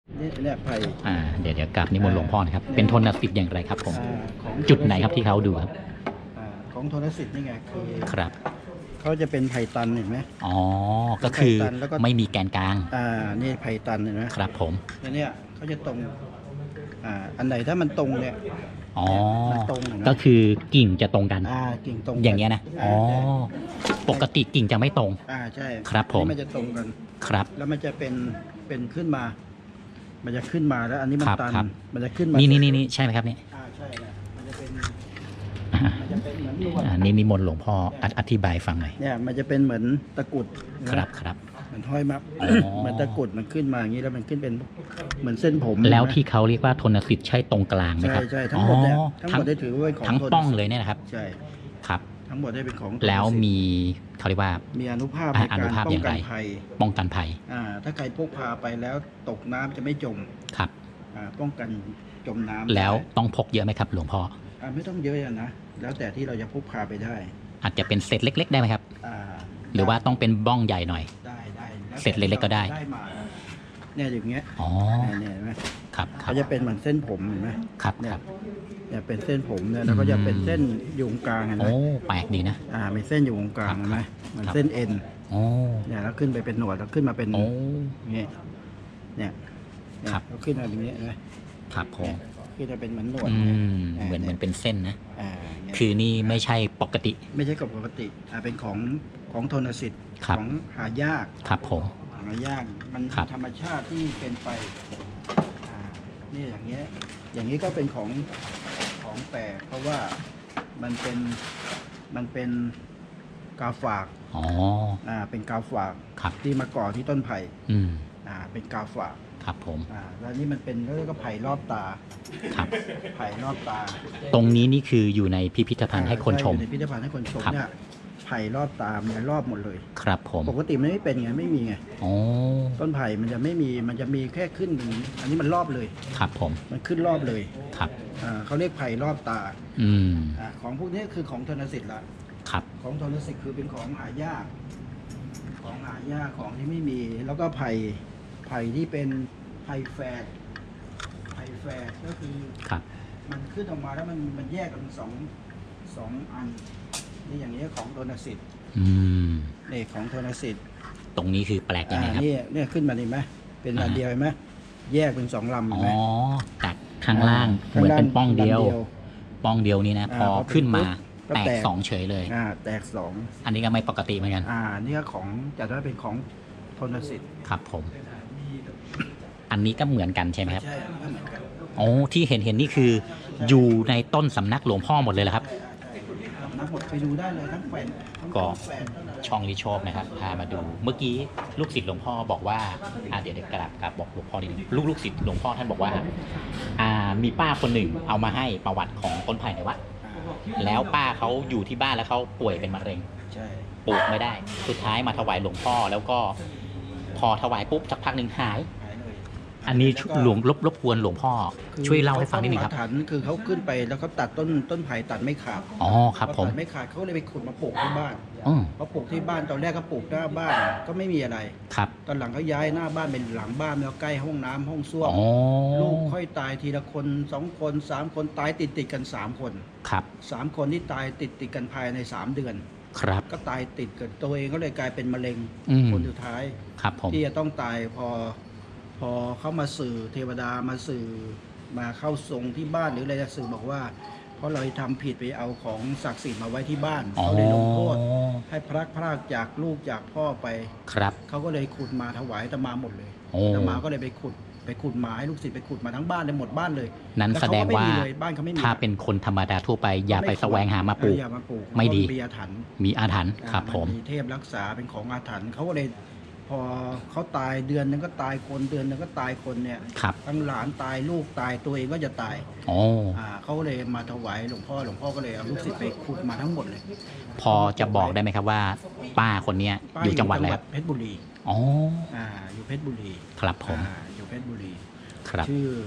เนี่ยไผ่เดี๋ยวกราบนิมนต์หลวงพ่อนะครับเป็นโทนสิทธิ์อย่างไรครับผมของจุดไหนครับที่เขาดูครับของโทนสิทธิ์นี่ไงคือครับเขาจะเป็นไผ่ตันเห็นไหมอ๋อก็คือแล้วก็ไม่มีแกนกลางนี่ไผ่ตันเห็นไหมครับผมแล้วเนี่ยเขาจะตรงอันไหนถ้ามันตรงเนี่ยอ๋อตรงก็คือกิ่งจะตรงกันกิ่งตรงอย่างเงี้ยนะอ๋อปกติกิ่งจะไม่ตรงใช่ครับผมมันจะตรงกันครับแล้วมันจะเป็นขึ้นมามันจะขึ้นมาแล้วอันนี้มันตันมันจะขึ้นมานี่ใช่ไหมครับนี่ใช่นะมันจะเป็นเหมือนลวดนี่นิมนต์หลวงพ่ออธิบายฟังหน่อยเนี่ยมันจะเป็นเหมือนตะกุดครับเหมือนห้อยมาเหมือนตะกุดมันขึ้นมาอย่างนี้แล้วมันขึ้นเป็นเหมือนเส้นผมแล้วที่เขาเรียกว่าโทนสิทธิ์ใช่ตรงกลางไหมครับใช่ทั้งหมดเนี่ยทั้งหมดได้ถือว่าเป็นของทั้งป้องเลยเนี่ยนะครับใช่ครับทั้งหมดได้เป็นของแล้วมีเขาเรียกว่ามีอนุภาพในการป้องกันภัยถ้าใครพกพาไปแล้วตกน้ำจะไม่จมครับป้องกันจมน้ำแล้วต้องพกเยอะไหมครับหลวงพ่อไม่ต้องเยอะนะแล้วแต่ที่เราจะพกพาไปได้อาจจะเป็นเศษเล็กๆได้ไหมครับหรือว่าต้องเป็นบ้องใหญ่หน่อยได้เศษเล็กๆก็ได้เนี่ยอย่างเงี้ยเนี่ยเห็นไหมครับเขาจะเป็นเหมือนเส้นผมเห็นไหมครับเนี่ยเป็นเส้นผมเนี่ยแล้วก็จะเป็นเส้นอยู่ตรงกลางเห็นไหมแปลกดีนะเป็นเส้นอยู่ตรงกลางเห็นไหมเหมือนเส้นเอ็นเนี่ยแล้วขึ้นไปเป็นหนวดแล้วขึ้นมาเป็นเนี่ยแล้วขึ้นมาอย่างเงี้ยครับผมคือจะเป็นเหมือนหนวดเหมือนเป็นเส้นนะคือนี่ไม่ใช่ปกติไม่ใช่ปกติเป็นของโทนสิทธิ์ของหายากครับผมหายากมันธรรมชาติที่เป็นไปนี่อย่างเงี้ยก็เป็นของแปลกเพราะว่ามันเป็นกาฝากเป็นกาฝากที่มาก่อที่ต้นไผ่เป็นกาฝากครับผมแล้วนี่มันเป็นก็ไผ่รอบตาครับไผ่รอบตาตรงนี้นี่คืออยู่ในพิพิธภัณฑ์ให้คนชมในพิพิธภัณฑ์ให้คนชมเนี่ยไผ่รอบตาเนี่ยรอบหมดเลยครับผมปกติมันไม่เป็นไงไม่มีไงต้นไผ่มันจะไม่มีมันจะมีแค่ขึ้นอันนี้มันรอบเลยครับผมมันขึ้นรอบเลยครับเขาเรียกไผ่รอบตาของพวกนี้คือของโทนสิทธิ์ละครับของโทนสิทธิ์คือเป็นของหายากของที่ไม่มีแล้วก็ไผ่ที่เป็นไผ่แฝดก็คือมันขึ้นออกมาแล้วมันแยกกันสองอันนี่อย่างนี้ของโทนสิทธิ์นี่ของโทนสิทธิ์ตรงนี้คือแปลกยังไงครับนี่ขึ้นมาเห็นไหมเป็นอันเดียวเห็นไหมแยกเป็น2 ลำอ๋อตัดข้างล่างเหมือนเป็นป้องเดียวนี่นะพอขึ้นมาแตก2เฉยเลยแตก2 อันนี้ก็ไม่ปกติเหมือนกันนี่ก็ของจัดว่าเป็นของโทนสิทธิ์ครับผมอันนี้ก็เหมือนกันใช่ไหมครับใช่ก็เหมือนกันที่เห็นนี่คืออยู่ในต้นสำนักหลวงพ่อหมดเลยเหรอครับนักหมดไปดูได้เลยทั้งแฝดก็ช่องลิโชบนะครับพามาดูเมื่อกี้ลูกศิษย์หลวงพ่อบอกว่าเดี๋ยวกราบบอกหลวงพ่อนิดนึงลูกศิษย์หลวงพ่อท่านบอกว่ามีป้าคนหนึ่งเอามาให้ประวัติของต้นไผ่ในวัดแล้วป้าเขาอยู่ที่บ้านแล้วเขาป่วยเป็นมะเร็งปลูกไม่ได้สุดท้ายมาถวายหลวงพ่อแล้วก็พอถวายปุ๊บสักพักหนึ่งหายอันนี้หลวงรบกวนหลวงพ่อช่วยเล่าให้ฟังนิดนึงครับคือเขาขึ้นไปแล้วเขาตัดต้นไผ่ตัดไม่ขาดครับผมตัดไม่ขาดเขาเลยไปขุดมาปลูกที่บ้านเขาปลูกที่บ้านตอนแรกเขาปลูกหน้าบ้านก็ไม่มีอะไรครับตอนหลังเขาย้ายหน้าบ้านเป็นหลังบ้านแล้วใกล้ห้องน้ำห้องส้วมลูกค่อยตายทีละคน2 คน3 คนตายติดกัน3 คนครับ 3 คนที่ตายติดกันภายใน3 เดือนครับก็ตายติดกันตัวเองก็เลยกลายเป็นมะเร็งคนสุดท้ายครับผมที่จะต้องตายพอเขามาสื่อเทวดามาสื่อมาเข้าทรงที่บ้านหรืออะไรจะสื่อบอกว่าเพราะเราทำผิดไปเอาของศักดิ์สิทธิ์มาไว้ที่บ้านเขาเลยลงโทษให้พรากจากลูกจากพ่อไปครับเขาก็เลยขุดมาถวายอาตมาหมดเลยอาตมาก็เลยไปขุดมาให้ลูกศิษย์ไปขุดมาทั้งบ้านเลยหมดบ้านเลยนั้นแสดงว่าถ้าเป็นคนธรรมดาทั่วไปอย่าไปแสวงหามาปลูกไม่ดีมีอาถรรพ์ครับผมมีเทพรักษาเป็นของอาถรรพ์เขาก็เลยพอเขาตายเดือนนึงก็ตายคนเดือนนึงก็ตายคนเนี่ยทั้งหลานตายลูกตายตัวเองก็จะตายเขาเลยมาถวายหลวงพ่อก็เลยเอาลูกศิษย์ไปขุดมาทั้งหมดเลยพอจะบอกได้ไหมครับว่าป้าคนนี้อยู่จังหวัดอะไรครับเพชรบุรีอยู่เพชรบุรีครับผมอยู่เพชรบุรีครับ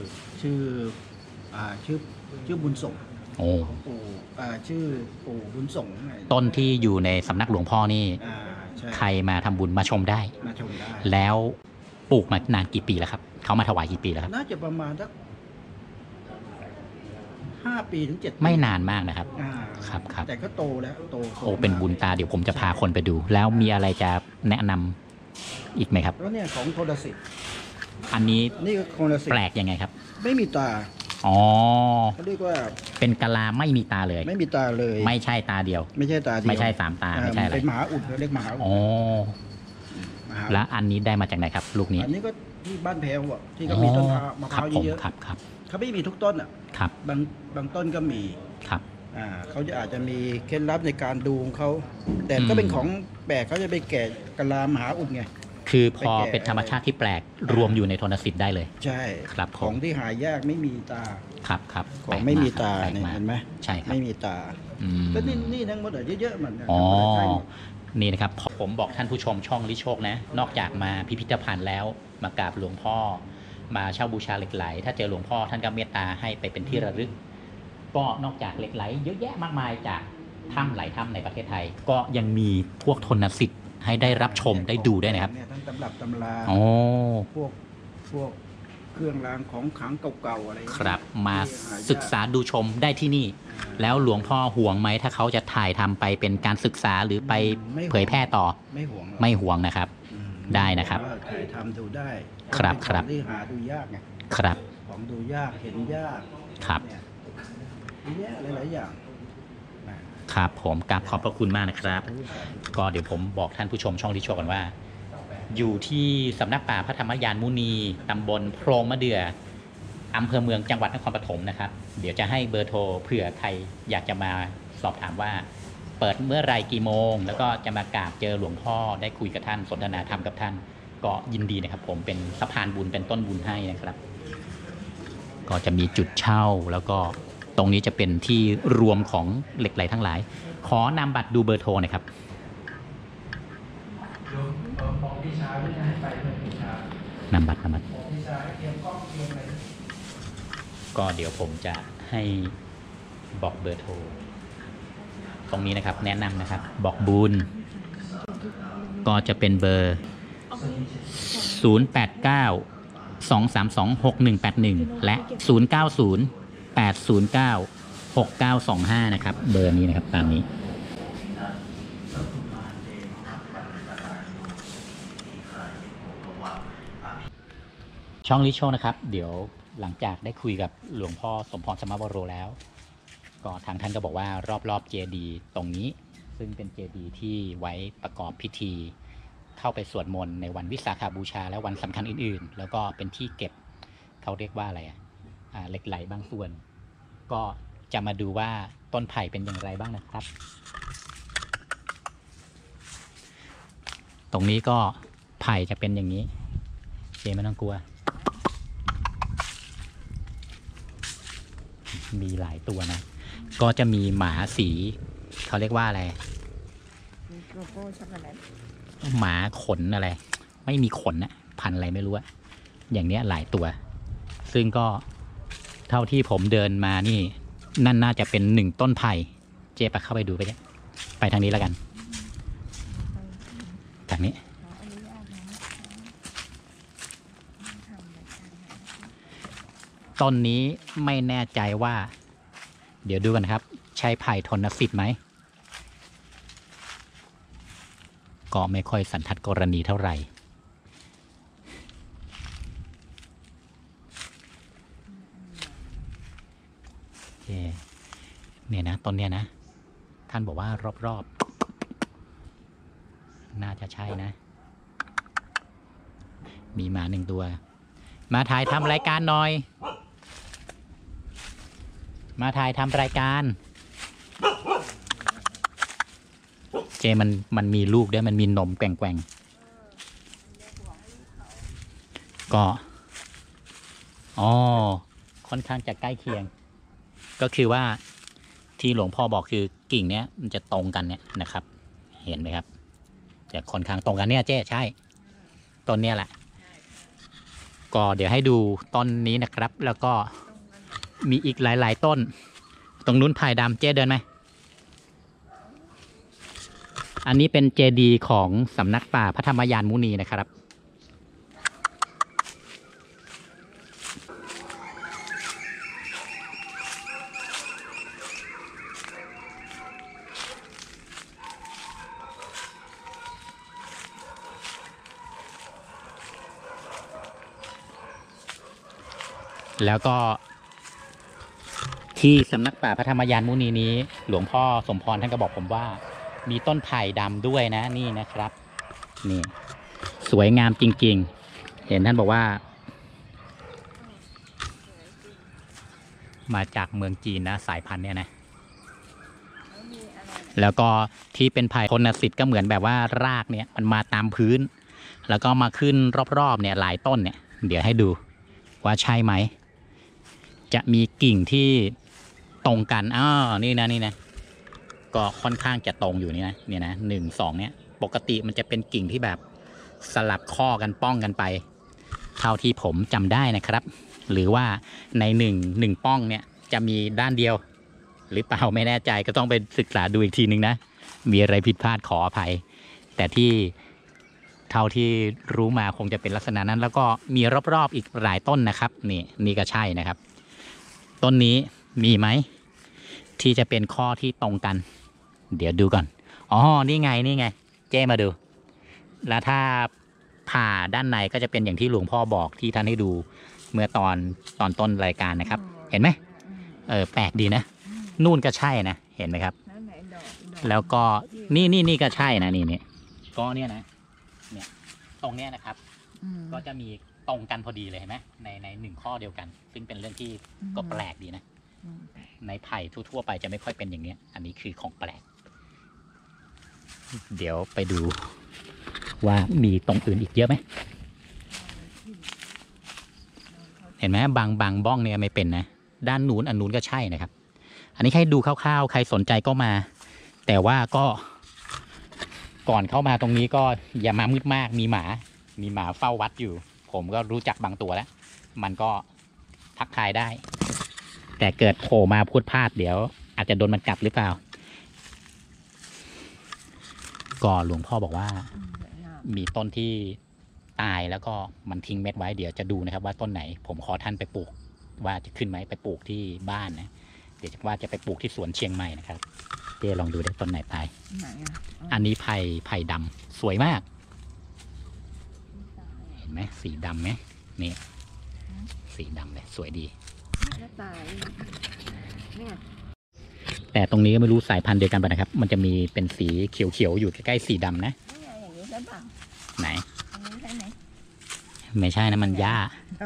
ชื่อบุญส่งชื่อปู่บุญส่งต้นที่อยู่ในสำนักหลวงพ่อนี่ใครมาทำบุญมาชมได้แล้วปลูกมานานกี่ปีแล้วครับเขามาถวายกี่ปีแล้วครับน่าจะประมาณสัก5 ปีถึง 7 ปีไม่นานมากนะครับอ่าครับแต่ก็โตแล้วโตโอ้เป็นบุญตาเดี๋ยวผมจะพาคนไปดู แล้วมีอะไรจะแนะนำอีกไหมครับแล้วเนี่ยของโทรสิทธิ์อันนี้นี่ก็โทรสิทแปลธิ์กยังไงครับไม่มีตาอ๋อเขาเรียกว่าเป็นกะลาไม่มีตาเลยไม่มีตาเลยไม่ใช่ตาเดียวไม่ใช่ตาเดียวไม่ใช่สามตาไม่ใช่อะไรเป็นมหาอุดเขาเรียกมหาอุดอ๋อมหาอุดแล้วอันนี้ได้มาจากไหนครับ ลูกนี้อันนี้ก็ที่บ้านแพรวอ่ะที่เขามีต้นมะพครัร้าวผมเยอะครับครับๆเขาไม่มีทุกต้นอ่ะครับบางต้นก็มีครับเขาจะอาจจะมีเคล็ดลับในการดูของเขาแต่ก็เป็นของแปลกเขาจะไปแกะกะลามหาอุดไงคือพอไปแกะเป็นธรรมชาติที่แปลกรวมอยู่ในโทนสิทธิ์ได้เลยใช่ครับผมของที่หายากไม่มีตาครับครับของไม่มีตาแปลกเนี่ยมากเห็นไหมใช่ครับไม่มีตาอืมก็นี่ทั้งหมดเยอะๆเหมือนกันอ๋อใช่หมดนี่นะครับผมบอกท่านผู้ชมช่องลิโชคนะ นอกจากมาพิพิธภัณฑ์แล้วมากราบหลวงพ่อ มาเช่าบูชาเหล็กไหล ถ้าเจอหลวงพ่อท่านก็เมตตาให้ไปเป็นที่ระลึก ก็นอกจากเหล็กไหลเยอะแยะมากมายจากถ้ำหลายถ้ำในประเทศไทย ก็ยังมีพวกโทนสิทธิ์ให้ได้รับชมได้ดูด้วยนะครับเนี่ยทั้งตำรับตำราโอ้พวกเครื่องรางของขลังเก่าๆอะไรครับมาที่หยกศึกษาดูชมได้ที่นี่ แล้วหลวงพ่อห่วงไหมถ้าเขาจะถ่ายทำไปเป็นการศึกษาหรือไปเผยแพร่ต่อไม่ห่วงหรอกไม่ห่วงนะครับอืมได้นะครับถ่ายทำดูได้ครับเป็นครับของที่หาดูยากไงครับของดูยากเห็นยากครับเนี่ยเยอะหลายๆอย่างนะครับผมกราบขอบพระคุณมากนะครับ ก็เดี๋ยวผมบอกท่านผู้ชมช่องลิโชคกันว่า อยู่ที่สำนักป่าพระธรรมยานมุนีตำบลโพรงมะเดื่ออำเภอเมืองจังหวัดนครปฐมนะครับ เดี๋ยวจะให้เบอร์โทรเผื่อใครอยากจะมาสอบถามว่า เปิดเมื่อไรกี่โมง แล้วก็จะมากราบเจอหลวงพ่อได้คุยกับท่านสนทนาธรรมกับท่าน ก็ยินดีนะครับ ผมเป็นสะพานบุญเป็นต้นบุญให้นะครับ ก็จะมีจุดเช่าแล้วก็ตรงนี้จะเป็นที่รวมของเหล็กไหลทั้งหลาย ขอนำบัตรดูเบอร์โทรหน่อยครับของพี่ชายไม่ได้ไปเลยพี่ชายนำบัตรของพี่ชายเตรียมกล้องเตรียมอะไรก็เดี๋ยวผมจะให้บอกเบอร์โทร ตรงนี้นะครับแนะนำนะครับ บอกบุญก็จะเป็นเบอร์ 089-232-6181 และ 090-809-6925 นะครับ เบอร์นี้นะครับตามนี้ ช่องลิโชนะครับ เดี๋ยวหลังจากได้คุยกับหลวงพ่อสมพรสมวโรแล้ว ก็ทางท่านก็บอกว่ารอบๆเจดีย์ตรงนี้ ซึ่งเป็นเจดีย์ที่ไว้ประกอบพิธี เข้าไปสวดมนต์ในวันวิสาขบูชาและวันสำคัญอื่นๆ แล้วก็เป็นที่เก็บเขาเรียกว่าอะไรเหล็กไหลบางส่วน ก็จะมาดูว่าต้นไผ่เป็นอย่างไรบ้างนะครับ ตรงนี้ก็ไผ่จะเป็นอย่างนี้เจไม่ต้องกลัว มีหลายตัวนะ ก็จะมีหมาสีเขาเรียกว่าอะไรโกโก้ช็อกโกแลตหมาขนอะไร ไม่มีขนนะพันธุ์อะไรไม่รู้อะอย่างเนี้ยหลายตัว ซึ่งก็เท่าที่ผมเดินมานี่นั่นน่าจะเป็น1ต้นไผ่เจ๊ไปเข้าไปดูไปเนี่ยไปทางนี้แล้วกันทางนี้ขออนุญาตนะคะทำรายการไหนต้นนี้ไม่แน่ใจว่า เดี๋ยวดูกันครับ ใช้ไผ่ทนสิทธิ์ไหม ก็ไม่ค่อยสันทัดกรณีเท่าไหร่โอเคเนี่ยนะต้นเนี้ยนะ ท่านบอกว่ารอบๆ น่าจะใช่นะ มีหมา1 ตัว มาถ่ายทำรายการหน่อย มาถ่ายทำรายการ เจมันมีลูกด้วยมันมีนมแกว่งๆก็อ๋อค่อนข้างจะใกล้เคียง ก็คือว่าที่หลวงพ่อบอกคือกิ่งเนี้ยมันจะตรงกันเนี่ยนะครับ เห็นไหมครับจะค่อนข้างตรงกันเนี่ยเจ๊ใช่ต้นเนี้ยแหละก็เดี๋ยวให้ดูต้นนี้นะครับ แล้วก็มีอีกหลายๆต้น ตรงนู้นไผ่ดำเจ๊เดินไหมอันนี้เป็นเจดีย์ของสำนักป่าพระธรรมยานมุนีนะครับแล้วก็ที่สำนักป่าพระธรรมยานมุนีนี้ หลวงพ่อสมพรท่านก็บอกผมว่า มีต้นไผ่ดำด้วยนะนี่นะครับนี่สวยงามจริงๆเห็นท่านบอกว่า มาจากเมืองจีนนะสายพันธุ์เนี่ยนะแล้วก็ที่เป็นไผ่คนสิทธิ์ก็เหมือนแบบว่ารากเนี่ยมันมาตามพื้น แล้วก็มาขึ้นรอบๆเนี่ยหลายต้นเนี่ยเดี๋ยวให้ดูว่าใช่ไหมจะมีกิ่งที่ตรงกันนี่นะก็ค่อนข้างจะตรงอยู่นี่นะเนี่ยนะ1 2เนี่ยปกติมันจะเป็นกิ่งที่แบบสลับข้อกันป้องกันไปเท่าที่ผมจำได้นะครับหรือว่าในหนึ่งป้องเนี่ยจะมีด้านเดียวหรือเปล่าไม่แน่ใจก็ต้องไปศึกษาดูอีกทีนึงนะมีอะไรผิดพลาดขออภัยแต่ที่เท่าที่รู้มาคงจะเป็นลักษณะนั้นแล้วก็มีรอบๆอีกหลายต้นนะครับนี่ก็ใช่นะครับต้นนี้มีไหมที่จะเป็นข้อที่ตรงกันเดี๋ยวดูก่อนนี่ไงเจ้มาดูแล้วถ้าผ่าด้านในก็จะเป็นอย่างที่หลวงพ่อบอกที่ท่านให้ดูเมื่อตอนต้นรายการนะครับเห็นไหมแปลกดีนะนู่นก็ใช่นะเห็นไหมครับแล้วก็นี่ก็ใช่นะนี่ก็เนี่ยนะเนี่ยตรงเนี้ยนะครับก็จะมีตรงกันพอดีเลยเห็นไหมใน1ข้อเดียวกันซึ่งเป็นเรื่องที่ก็แปลกดีนะในไผ่ทั่วๆไปจะไม่ค่อยเป็นอย่างนี้อันนี้คือของแปลกเดี๋ยวไปดูว่ามีตรงอื่นอีกเยอะไหมเห็นไหมบางบ้องเนี่ยไม่เป็นนะด้านนู้นอันนู้นก็ใช่นะครับอันนี้ให้ดูคร่าวๆใครสนใจก็มาแต่ว่าก็ก่อนเข้ามาตรงนี้ก็อย่ามามืดมากมีหมาเฝ้าวัดอยู่ผมก็รู้จักบางตัวแล้วมันก็ทักทายได้แต่เกิดโผล่มาพูดพลาดเดี๋ยวอาจจะโดนมันกัดหรือเปล่าก็หลวงพ่อบอกว่ามีต้นที่ตายแล้วก็มันทิ้งเม็ดไว้เดี๋ยวจะดูนะครับว่าต้นไหนผมขอท่านไปปลูกว่าจะขึ้นไหมไปปลูกที่บ้านนะเดี๋ยวว่าจะไปปลูกที่สวนเชียงใหม่นะครับเจ๊ลองดูได้ต้นไหนตายอันนี้ไผ่ดำสวยมากเห็นไหมสีดำไหมนี่สีดำเลยสวยดีแต่ตรงนี้ก็ไม่รู้สายพันธุ์เดียวกันป่ะนะครับมันจะมีเป็นสีเขียวๆอยู่ใกล้ๆสีดำนะไหนไม่ใช่นะมันหญ้า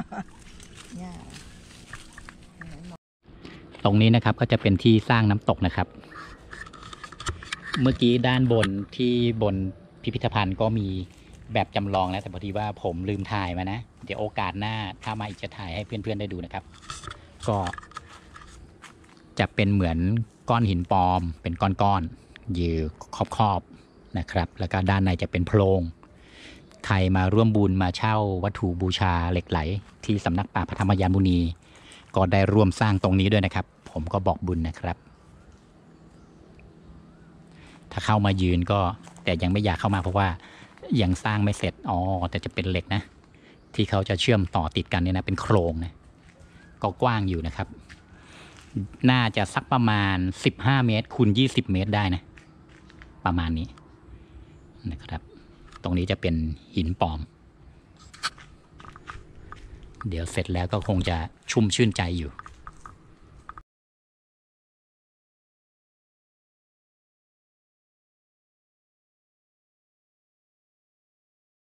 ตรงนี้นะครับก็จะเป็นที่สร้างน้ำตกนะครับเมื่อกี้ด้านบนที่บนพิพิธภัณฑ์ก็มีแบบจำลองแล้วแต่พอดีว่าผมลืมถ่ายมานะเดี๋ยวโอกาสหน้าถ้ามาอีกจะถ่ายให้เพื่อนๆได้ดูนะครับก็จะเป็นเหมือนก้อนหินปลอมเป็นก้อนๆอยู่ครอบๆนะครับแล้วก็ด้านในจะเป็นโพรงใครมาร่วมบุญมาเช่าวัตถุบูชาเหล็กไหลที่สำนักป่าพระธรรมยานมุนีก็ได้ร่วมสร้างตรงนี้ด้วยนะครับผมก็บอกบุญนะครับถ้าเข้ามายืนก็แต่ยังไม่อยากเข้ามาเพราะว่ายังสร้างไม่เสร็จแต่จะเป็นเหล็กนะที่เขาจะเชื่อมต่อติดกันเนี่ยนะเป็นโครงนะก็กว้างอยู่นะครับน่าจะสักประมาณ15 เมตรคูณ20 เมตรได้นะประมาณนี้นะครับตรงนี้จะเป็นหินปลอมเดี๋ยวเสร็จแล้วก็คงจะชุ่มชื่นใจอยู่